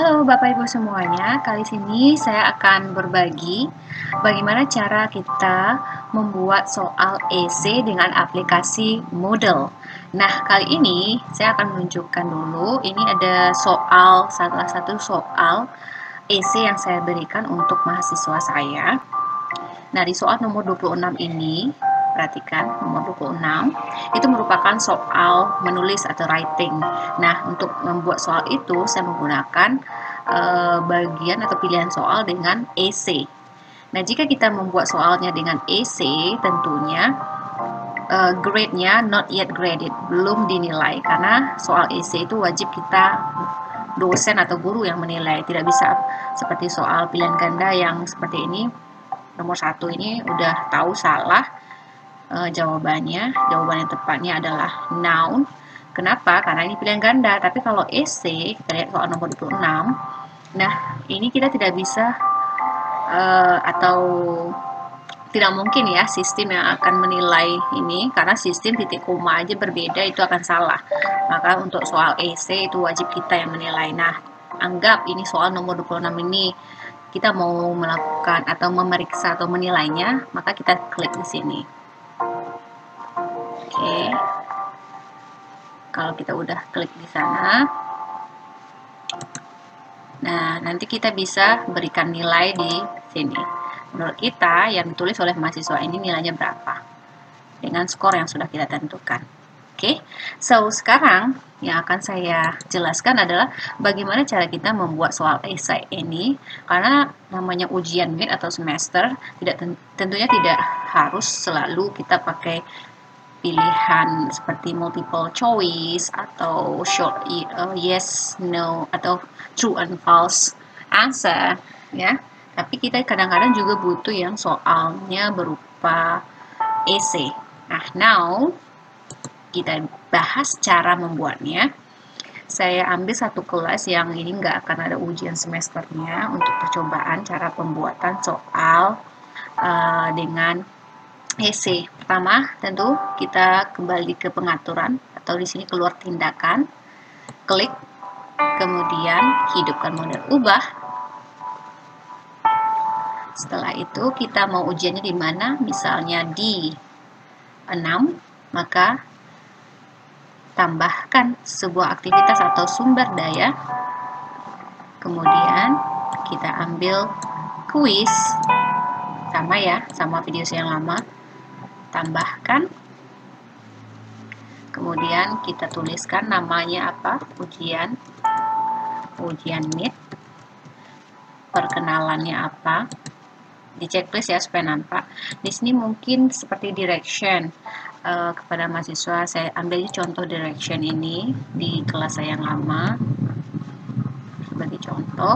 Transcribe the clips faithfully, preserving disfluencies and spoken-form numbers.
Halo Bapak Ibu semuanya, kali ini saya akan berbagi bagaimana cara kita membuat soal esai dengan aplikasi Moodle. Nah, kali ini saya akan menunjukkan dulu, ini ada soal, salah satu soal esai yang saya berikan untuk mahasiswa saya. Nah, di soal nomor dua puluh enam ini, perhatikan nomor dua puluh enam, itu merupakan soal menulis atau writing. Nah, untuk membuat soal itu saya menggunakan uh, bagian atau pilihan soal dengan esai. Nah, jika kita membuat soalnya dengan esai, tentunya uh, grade-nya not yet graded, belum dinilai, karena soal esai itu wajib kita dosen atau guru yang menilai, tidak bisa seperti soal pilihan ganda yang seperti ini. Nomor satu ini udah tahu salah e, jawabannya. Jawaban yang tepatnya adalah noun. Kenapa? Karena ini pilihan ganda. Tapi kalau esai, kita lihat soal nomor dua puluh enam. Nah, ini kita tidak bisa e, atau tidak mungkin ya sistem yang akan menilai ini, karena sistem titik koma aja berbeda, itu akan salah. Maka untuk soal esai itu wajib kita yang menilai. Nah, anggap ini soal nomor dua puluh enam ini kita mau melakukan atau memeriksa atau menilainya, maka kita klik di sini. Oke. Kalau kita udah klik di sana, nah nanti kita bisa berikan nilai di sini. Menurut kita yang ditulis oleh mahasiswa ini nilainya berapa dengan skor yang sudah kita tentukan. Oke, okay. So sekarang yang akan saya jelaskan adalah bagaimana cara kita membuat soal esai ini, karena namanya ujian mid atau semester, tidak tentunya tidak harus selalu kita pakai pilihan seperti multiple choice atau short uh, yes, no atau true and false answer ya. Tapi kita kadang-kadang juga butuh yang soalnya berupa esai. Nah, now kita bahas cara membuatnya. Saya ambil satu kelas yang ini nggak akan ada ujian semesternya untuk percobaan cara pembuatan soal uh, dengan esai. Pertama, tentu kita kembali ke pengaturan atau di sini keluar tindakan, klik, kemudian hidupkan model ubah. Setelah itu kita mau ujiannya di mana? Misalnya di enam, maka tambahkan sebuah aktivitas atau sumber daya, kemudian kita ambil kuis, sama ya, sama video yang lama, tambahkan, kemudian kita tuliskan namanya apa, ujian, ujian mid, perkenalannya apa, di checklist ya supaya nampak. Di sini mungkin seperti direction. Uh, kepada mahasiswa saya ambil contoh direction ini di kelas saya yang lama sebagai contoh.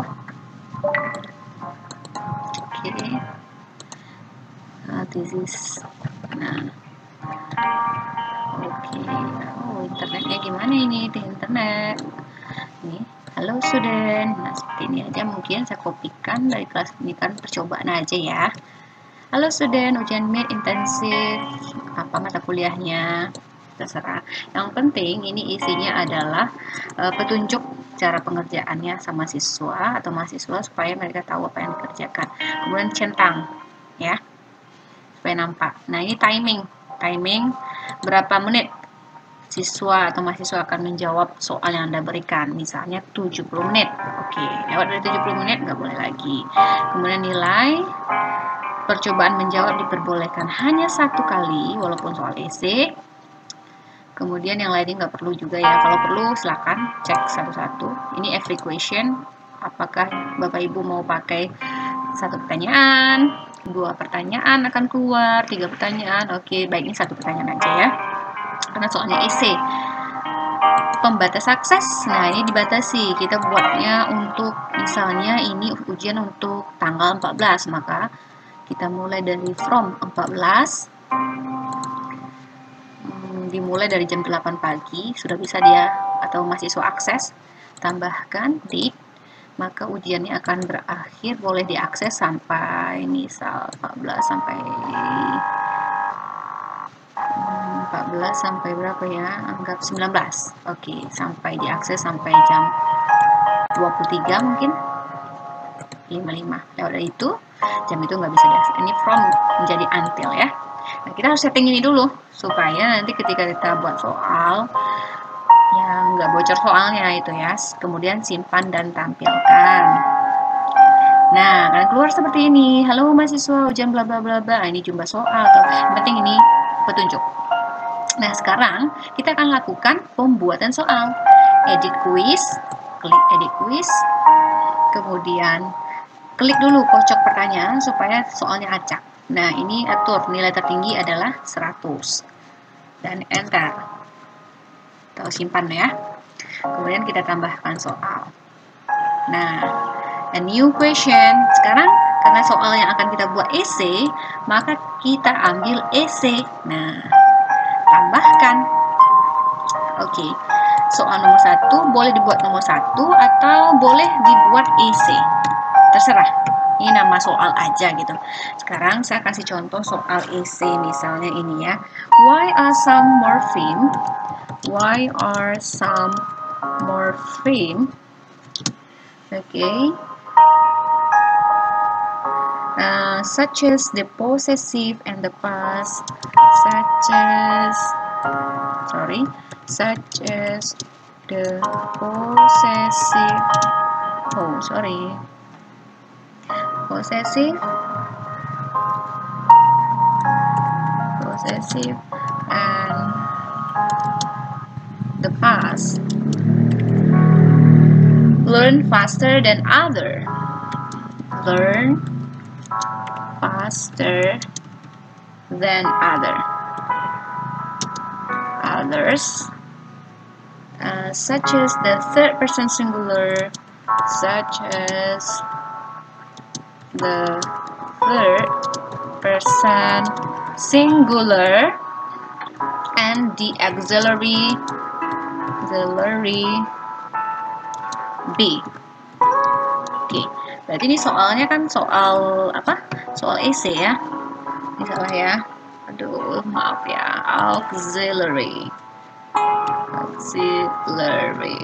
Oke, okay. uh, this is nah oke okay. Oh, internetnya gimana ini di internet ini. Halo student, nah seperti ini aja, mungkin saya kopikan dari kelas ini, kan percobaan aja ya. Halo student, ujian mid intensif, apa mata kuliahnya, terserah. Yang penting ini isinya adalah e, petunjuk cara pengerjaannya sama siswa atau mahasiswa supaya mereka tahu apa yang dikerjakan. Kemudian centang ya, supaya nampak. Nah ini timing, timing berapa menit siswa atau mahasiswa akan menjawab soal yang Anda berikan, misalnya tujuh puluh menit. Oke, lewat dari tujuh puluh menit nggak boleh lagi. Kemudian nilai percobaan menjawab diperbolehkan hanya satu kali walaupun soal esai. Kemudian yang lainnya nggak perlu juga ya. Kalau perlu silakan cek satu-satu. Ini every question. Apakah Bapak Ibu mau pakai satu pertanyaan, dua pertanyaan akan keluar, tiga pertanyaan. Oke, baik, ini satu pertanyaan aja ya. Karena soalnya esai. Pembatas akses, nah ini dibatasi. Kita buatnya untuk misalnya ini ujian untuk tanggal empat belas, maka kita mulai dari from empat belas, hmm, dimulai dari jam delapan pagi, sudah bisa dia atau mahasiswa akses, tambahkan date, maka ujiannya akan berakhir, boleh diakses sampai misal empat belas sampai hmm, empat belas sampai berapa ya, anggap sembilan belas. Oke, sampai diakses sampai jam dua dua puluh tiga mungkin lima puluh lima. Lewat dari itu jam itu nggak bisa biasa. Ini from menjadi until ya. Nah, kita harus setting ini dulu supaya nanti ketika kita buat soal ya nggak bocor soalnya itu ya. Kemudian simpan dan tampilkan. Nah, akan keluar seperti ini. Halo mahasiswa, ujian bla bla bla bla. Ini jumlah soal atau yang penting ini petunjuk. Nah, sekarang kita akan lakukan pembuatan soal. Edit quiz, klik edit quiz. Kemudian klik dulu pojok pertanyaan supaya soalnya acak. Nah, ini atur nilai tertinggi adalah seratus. Dan enter. Atau simpan ya. Kemudian kita tambahkan soal. Nah, a new question. Sekarang karena soal yang akan kita buat essay, maka kita ambil essay. Nah, tambahkan. Oke, okay. Soal nomor satu boleh dibuat nomor satu atau boleh dibuat essay. Terserah. Ini nama soal aja gitu. Sekarang saya kasih contoh soal essay misalnya ini ya. Why are some morpheme? Why are some morpheme? Oke. Okay. Uh, such as the possessive and the past, such as sorry, such as the possessive. Oh, sorry. Possessive, possessive, and the past. Learn faster than other. Learn faster than other. Others, uh, such as the third person singular, such as the third person singular, and the auxiliary auxiliary be. Oke, okay. Berarti ini soalnya kan soal apa? Soal essay ya. Ini salah ya. Aduh, maaf ya. Auxiliary. Auxiliary.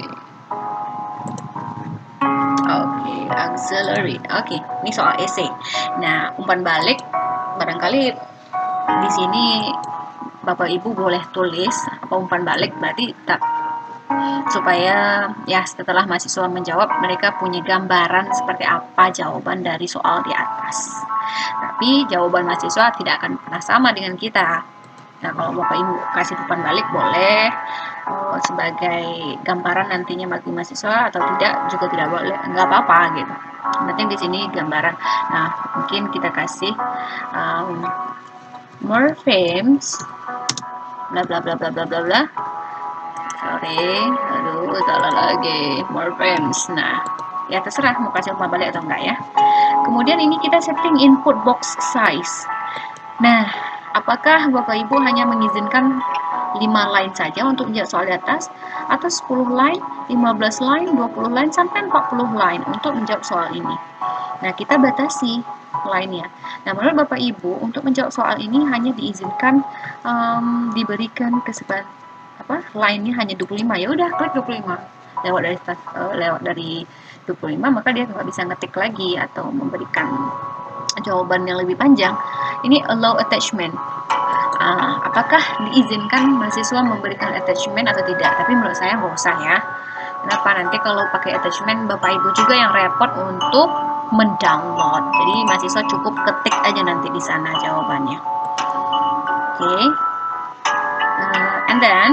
Oke, okay, auxiliary. Oke, okay. Ini soal essay. Nah, umpan balik barangkali di sini Bapak Ibu boleh tulis apa umpan balik, berarti tak supaya ya setelah mahasiswa menjawab mereka punya gambaran seperti apa jawaban dari soal di atas. Tapi jawaban mahasiswa tidak akan pernah sama dengan kita. Nah, kalau Bapak Ibu kasih umpan balik boleh oh, sebagai gambaran nantinya bagi mahasiswa atau tidak juga tidak boleh, nggak apa-apa gitu. Yang penting di sini gambaran. Nah, mungkin kita kasih um, morphemes bla bla bla bla bla bla bla. Sorry, aduh, salah lagi. Morphemes. Nah, ya terserah mau kasih umpan balik atau enggak ya. Kemudian ini kita setting input box size. Nah, apakah Bapak Ibu hanya mengizinkan lima line saja untuk menjawab soal di atas, atau sepuluh line, lima belas line, dua puluh line, sampai empat puluh line untuk menjawab soal ini? Nah, kita batasi line-nya. Nah, menurut Bapak Ibu, untuk menjawab soal ini hanya diizinkan um, diberikan kesempatan apa line-nya hanya dua puluh lima. Ya udah, klik dua puluh lima. Lewat dari uh, lewat dari dua puluh lima, maka dia nggak bisa ngetik lagi atau memberikan jawaban yang lebih panjang. Ini allow attachment. Uh, apakah diizinkan mahasiswa memberikan attachment atau tidak? Tapi menurut saya nggak usah ya. Kenapa? Nanti kalau pakai attachment, Bapak Ibu juga yang repot untuk mendownload. Jadi mahasiswa cukup ketik aja nanti di sana jawabannya. Oke. Okay. Uh, and then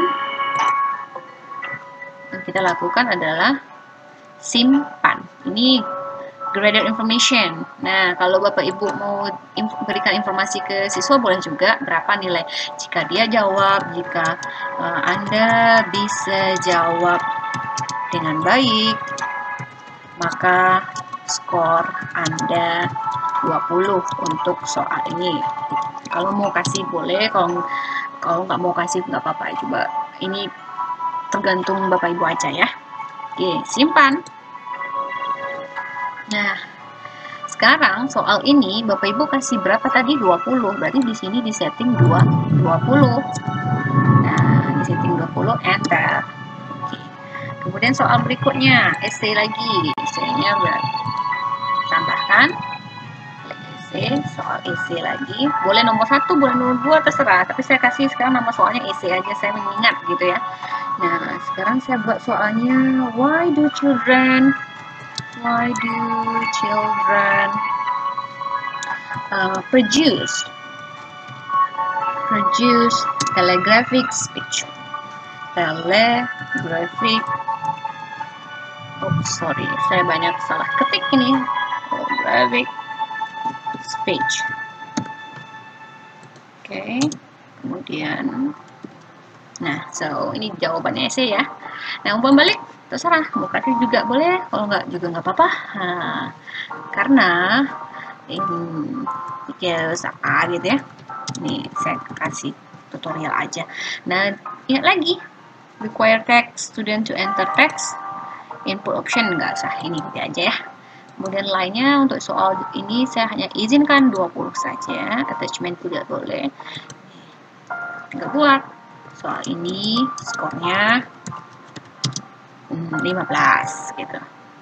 yang kita lakukan adalah simpan. Ini graded information. Nah, kalau Bapak Ibu mau inf berikan informasi ke siswa boleh juga berapa nilai. Jika dia jawab, jika uh, Anda bisa jawab dengan baik, maka skor Anda dua puluh untuk soal ini. Kalau mau kasih boleh, kalau kalau nggak mau kasih nggak apa-apa. Coba ini tergantung Bapak Ibu aja ya. Oke, simpan. Nah, sekarang soal ini Bapak Ibu kasih berapa tadi? dua puluh. Berarti di sini disetting dua puluh. Nah, disetting dua puluh, enter. Oke. kemudian soal berikutnya, essay lagi. Essay-nya tambahkan essay, soal essay lagi. Boleh nomor satu, boleh nomor dua, terserah. Tapi saya kasih sekarang nama soalnya essay aja, saya mengingat gitu ya. Nah, sekarang saya buat soalnya, why do children, why do children uh, produce, produce telegraphic speech. Telegraphic, oh sorry, saya banyak salah ketik ini. Telegraphic speech. Oke, okay. Kemudian, nah, so ini jawabannya essay ya. Nah, umpan balik terserah, mau kasih juga boleh, kalau nggak juga nggak apa-apa. Nah, karena ini because A gitu ya. Nih saya kasih tutorial aja. Nah, ingat lagi. Require text student to enter text, input option nggak sah, ini gitu aja ya. Kemudian lainnya untuk soal ini saya hanya izinkan dua puluh saja, attachment tidak boleh. Nggak buat soal ini, skornya lima belas gitu.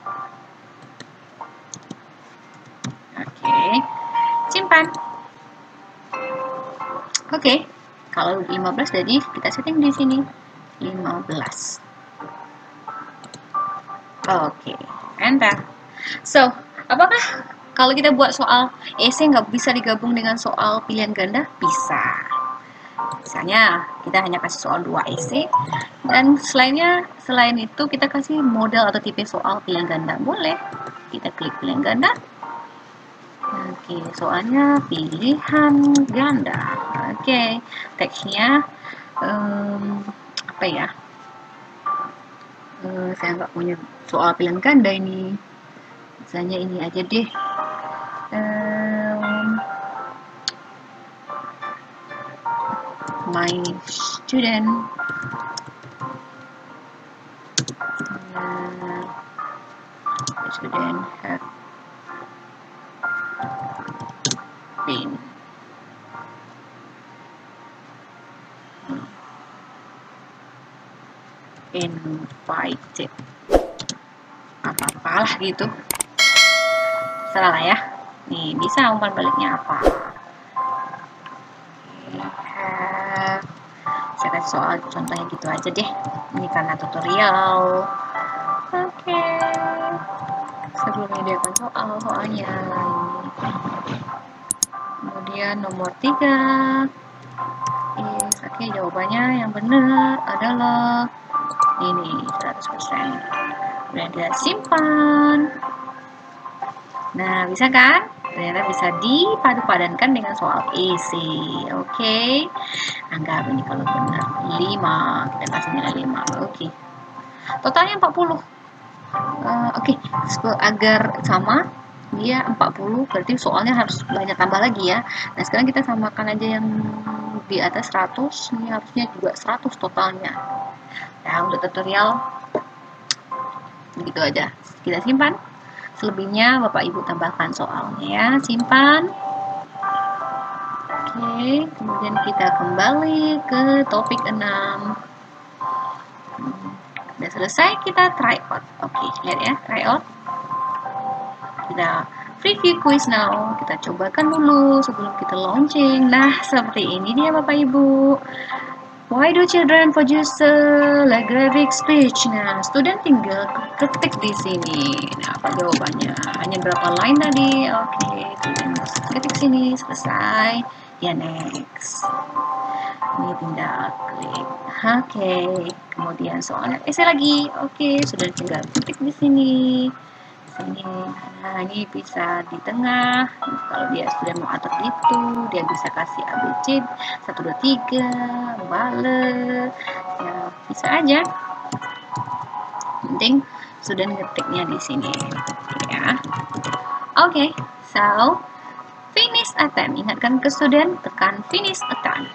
Oke, simpan. Oke, kalau lima belas jadi kita setting di sini lima belas. Oke, enter. So, apakah kalau kita buat soal essay nggak bisa digabung dengan soal pilihan ganda? Bisa. Misalnya, kita hanya kasih soal dua essay, dan selainnya, selain itu kita kasih model atau tipe soal pilihan ganda. Boleh. Kita klik pilihan ganda. Oke, soalnya pilihan ganda. Oke, teksnya um, apa ya? Uh, saya nggak punya soal pilihan ganda ini. Misalnya ini aja deh. Um, my student uh, my student have been invited, apa-apalah gitu, salah ya. Nih bisa umpan baliknya apa? Have, saya kasih soal contohnya gitu aja deh, ini karena tutorial. Oke, okay. Sebelum menyediakan soal soalnya ini. Kemudian nomor tiga, yes, oke okay, jawabannya yang benar adalah ini seratus persen. Kemudian kita simpan. Nah, bisa kan? Ternyata bisa dipadu-padankan dengan soal essay. Oke. Okay. Anggap ini kalau benar lima, kita kasih nilai lima. Oke. Okay. Totalnya empat puluh. Uh, Oke, okay. Agar sama dia empat puluh, berarti soalnya harus banyak tambah lagi ya. Nah, sekarang kita samakan aja yang di atas seratus, ini harusnya juga seratus totalnya. Nah, untuk tutorial begitu aja. Kita simpan. Selebihnya Bapak Ibu tambahkan soalnya ya. Simpan. Oke, kemudian kita kembali ke topik enam. Sudah selesai, kita try out. Oke, lihat ya, try out. Kita preview quiz now. Kita cobakan dulu sebelum kita launching. Nah, seperti ini dia Bapak Ibu. Why do children produce telegraphic speech? Nah, student tinggal ketik di sini. Nah, apa jawabannya? Hanya berapa line tadi? Oke, student ketik sini, selesai. Ya, next. Ini tinggal klik. Oke, kemudian soalnya essay lagi. Oke, sudah tinggal ketik di sini. Sini, nah ini bisa di tengah. Kalau dia sudah mau atur gitu, dia bisa kasih A B C satu dua tiga, bales, ya bisa aja. Penting sudah ngetiknya di sini, ya. Oke, okay, so finish attempt. Ingatkan ke student, tekan finish attempt.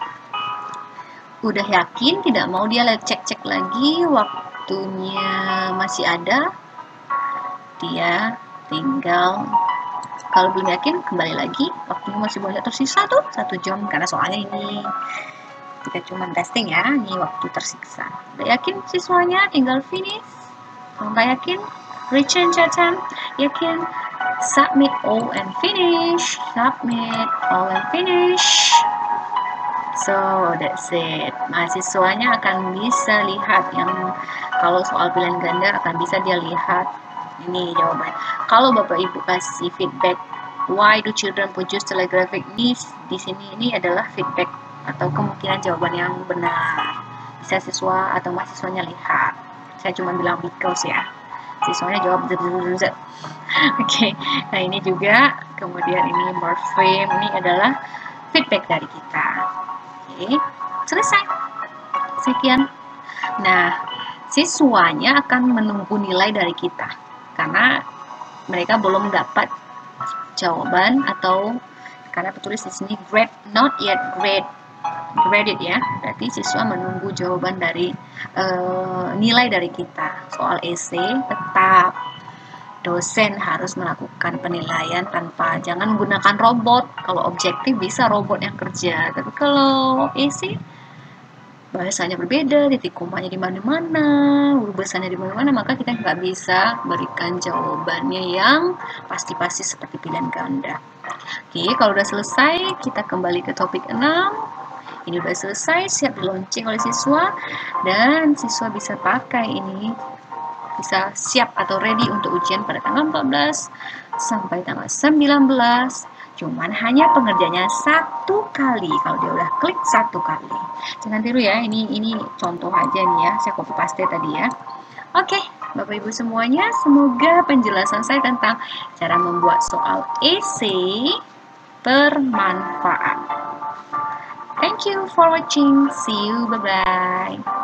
Udah yakin, tidak mau dia cek-cek lagi, waktunya masih ada. Dia tinggal, kalau belum yakin kembali lagi, waktunya masih banyak tersisa tuh satu jam karena soalnya ini Kita cuma testing ya, ini waktu tersiksa. Udah yakin siswanya? Tinggal finish. Kalau nggak yakin, return catatan. Yakin? Submit all and finish. Submit all and finish. So that's it. Mahasiswanya akan bisa lihat yang kalau soal pilihan ganda akan bisa dia lihat ini jawaban. Kalau Bapak Ibu kasih feedback, why do children produce telegraphic news? Di sini ini adalah feedback atau kemungkinan jawaban yang benar. Bisa siswa atau mahasiswanya lihat. Saya cuma bilang because ya. Siswanya jawab z. Oke, okay. Nah ini juga kemudian ini morpheme, ini adalah feedback dari kita. Oke, okay. Selesai. Sekian. Nah, siswanya akan menunggu nilai dari kita karena mereka belum dapat jawaban atau karena tertulis di sini grade not yet grade graded ya, berarti siswa menunggu jawaban dari uh, nilai dari kita. Soal esai tetap dosen harus melakukan penilaian tanpa, jangan menggunakan robot. Kalau objektif bisa robot yang kerja, tapi kalau esai bahasanya berbeda, titik komanya di mana-mana, huruf besarnya di mana-mana, maka kita nggak bisa berikan jawabannya yang pasti-pasti seperti pilihan ganda. Oke, kalau udah selesai, kita kembali ke topik enam. Ini udah selesai, siap di launching oleh siswa, dan siswa bisa pakai ini, bisa siap atau ready untuk ujian pada tanggal empat belas sampai tanggal sembilan belas. Cuman hanya pengerjaannya satu kali. Kalau dia udah klik satu kali, jangan tiru ya. Ini ini contoh aja nih ya. Saya copy paste tadi ya. Oke, Bapak Ibu semuanya, semoga penjelasan saya tentang cara membuat soal esai bermanfaat. Thank you for watching. See you. Bye bye.